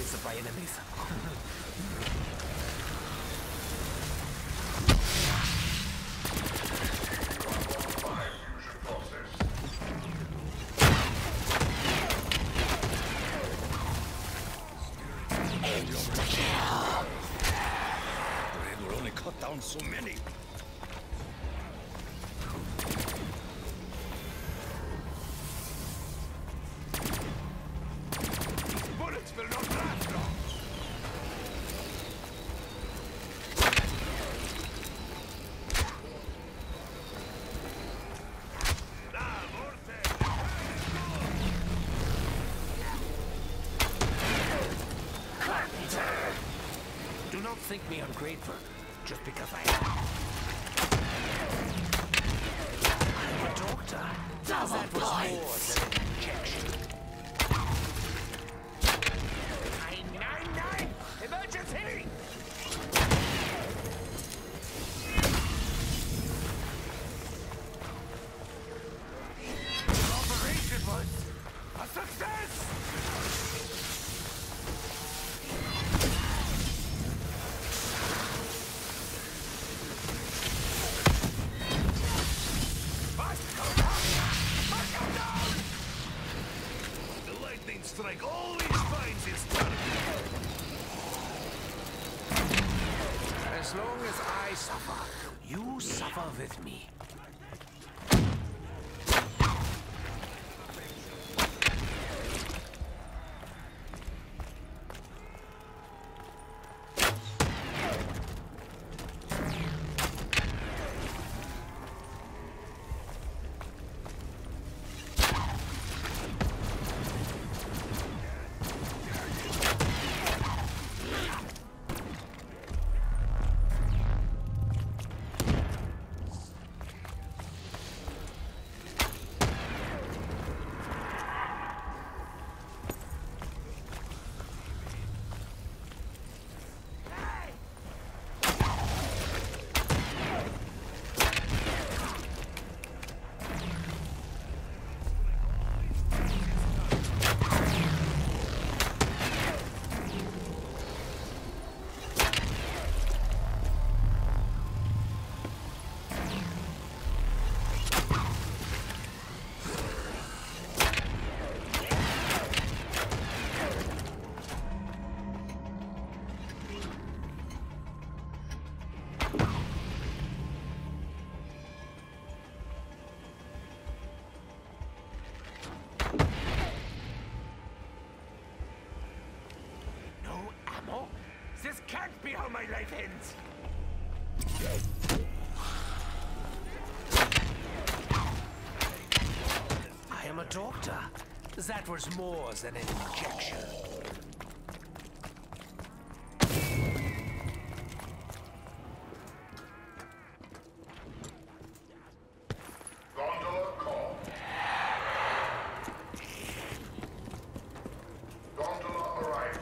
visited by enemies. It will only cut down so many. Bullets will not last long. Do not think me ungrateful, just because I am. I'm a doctor. That was more than an injection. 999! Emergency! The operation was a success! Strike always finds its target. As long as I suffer, you suffer with me. This can't be how my life ends! I am a doctor. That was more than an injection. Gondola call. Gondola arriving.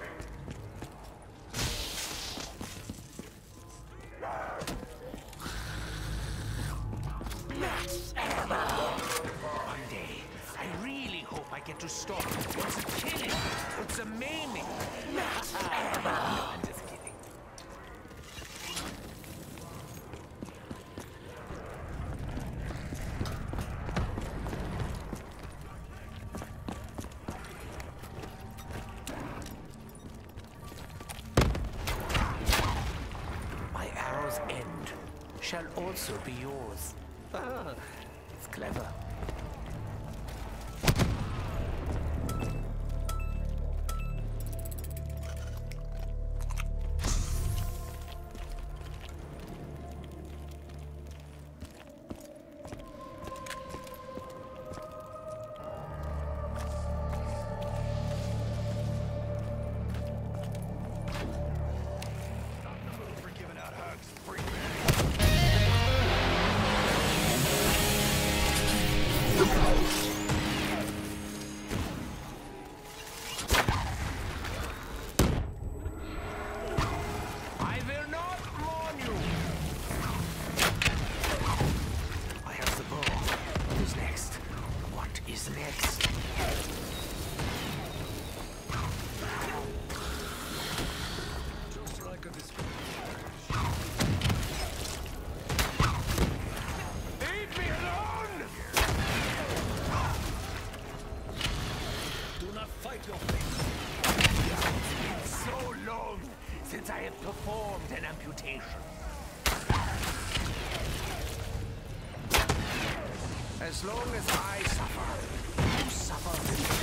One day, I really hope I get to stop. It's a killing. It's a maiming. No, I'm just kidding. My arrow's end shall also be yours. Ah, it's clever. since I have performed an amputation. As long as I suffer, you suffer with me.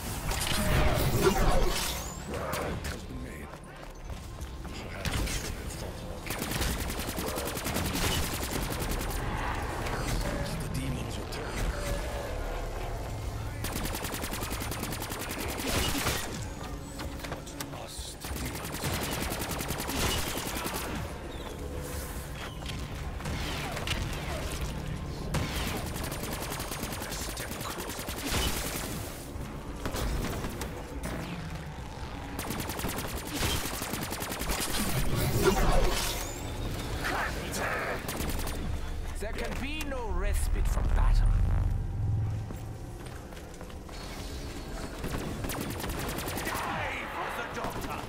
Has been made. Perhaps I should have thought more carefully. The demons return. What's lost, demons? Step closer. There can be no respite from battle. Die for the doctor!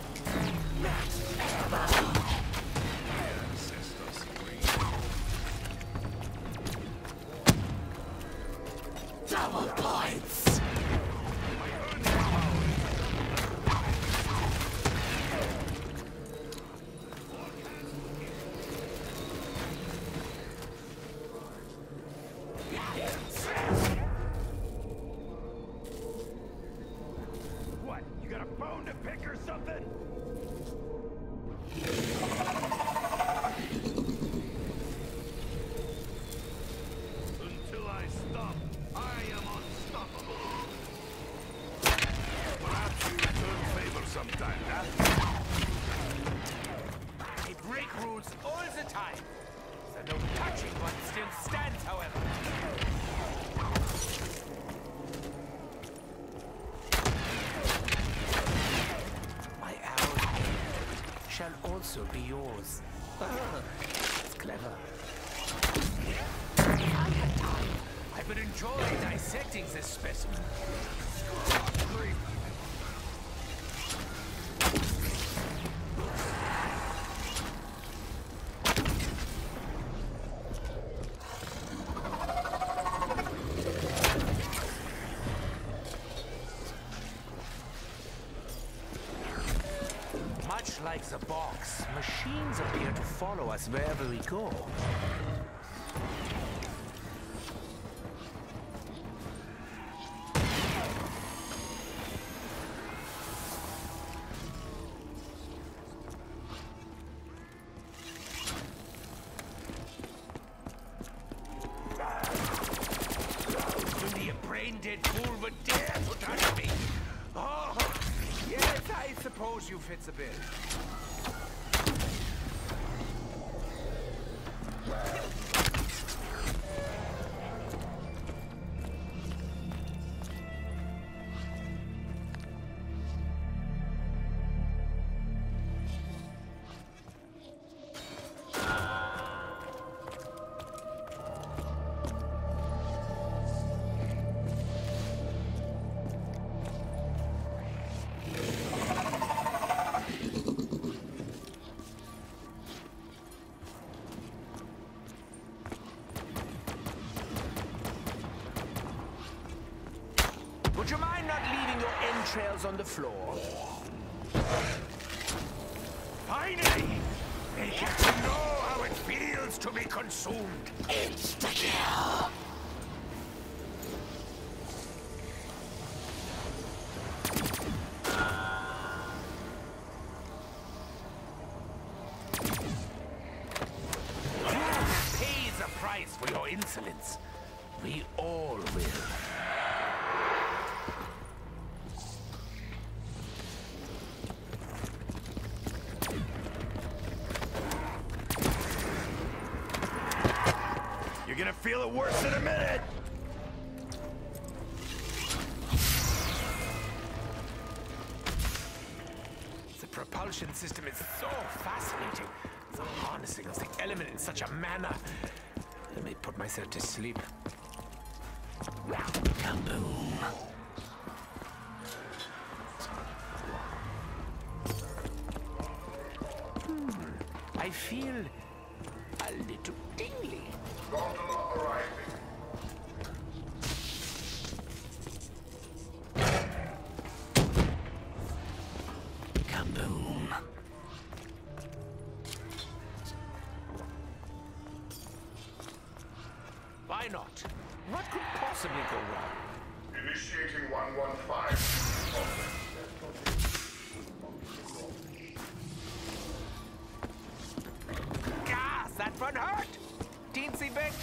Ancestors bring. Double points! What? You got a bone to pick or something? Until I stop, I am unstoppable. Perhaps you return favor sometime, huh? I break rules all the time. The no touching one still stands, however. My arrow shall also be yours. It's clever. If I had time, I would enjoy dissecting this specimen. Much like the box, machines appear to follow us wherever we go. Only a brain-dead fool would dare to touch me. Oh, yes, I suppose you fit the bill. Would you mind not leaving your entrails on the floor? Finally! They get to know how it feels to be consumed. Insta-kill! You pay the price for your insolence. We all will. You're gonna feel it worse in a minute! The propulsion system is so fascinating. The harnessing of the element in such a manner. Let me put myself to sleep. Kaboom. I feel a little tingly. Gondola arriving. Kaboom. Why not? What could possibly go wrong? Initiating 115. Gas, that one hurt! Teensy bit.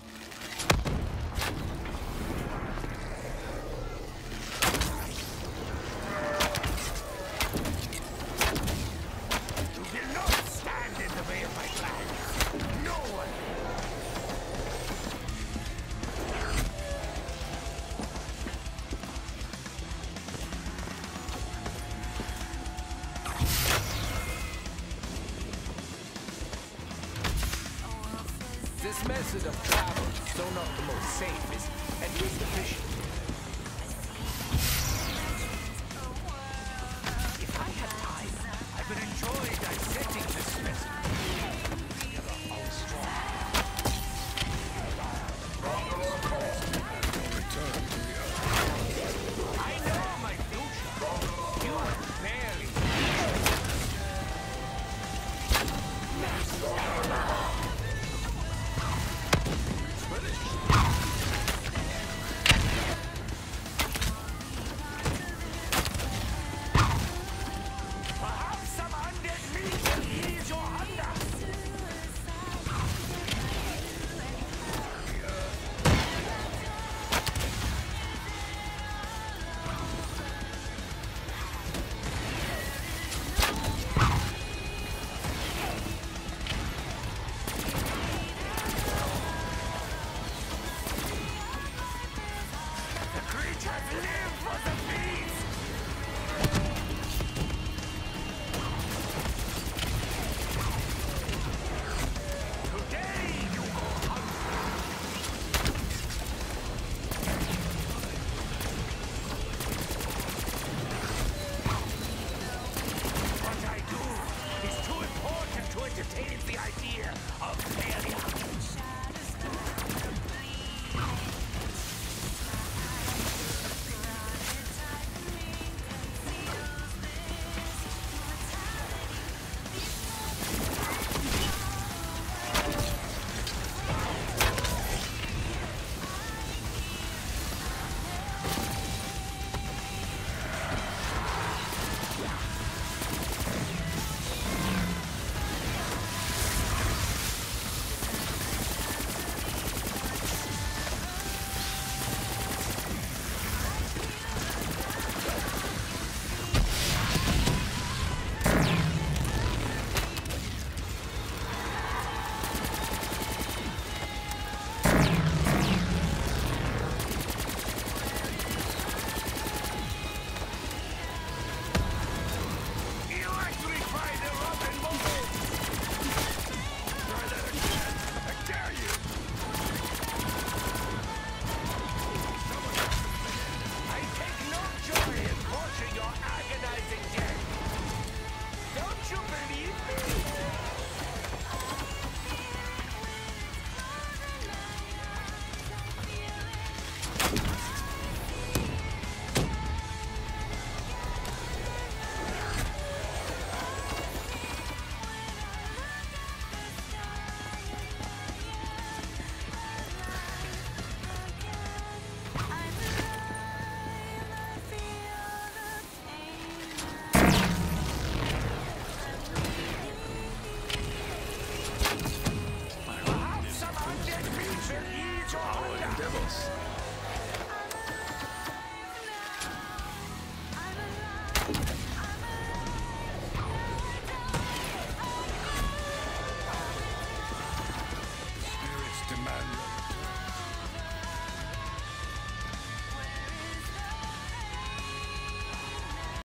You will not stand in the way of my plans. No one. This method of travel, though not the most safe, is at least efficient. If I had time, I could enjoy dissecting this specimen. Together, how strong. Return to the earth. I know my future. You barely. It's finished.